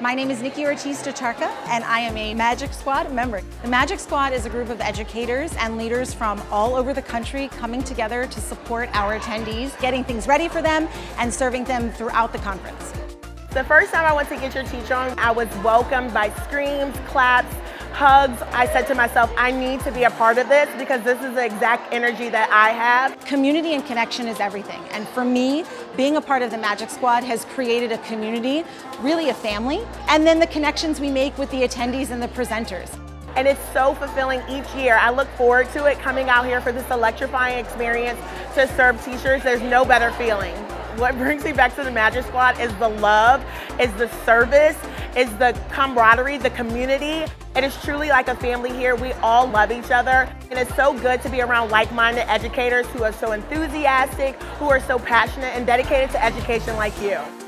My name is Nikki Ortiz-Tacharka, and I am a Magic Squad member. The Magic Squad is a group of educators and leaders from all over the country coming together to support our attendees, getting things ready for them and serving them throughout the conference. The first time I went to Get Your Teach On, I was welcomed by screams, claps, hugs. I said to myself, I need to be a part of this because this is the exact energy that I have. Community and connection is everything. And for me, being a part of the Magic Squad has created a community, really a family, and then the connections we make with the attendees and the presenters. And it's so fulfilling each year. I look forward to it, coming out here for this electrifying experience to serve teachers. There's no better feeling. What brings me back to the Magic Squad is the love, is the service, is the camaraderie, the community. It is truly like a family here. We all love each other. And it's so good to be around like-minded educators who are so enthusiastic, who are so passionate and dedicated to education like you.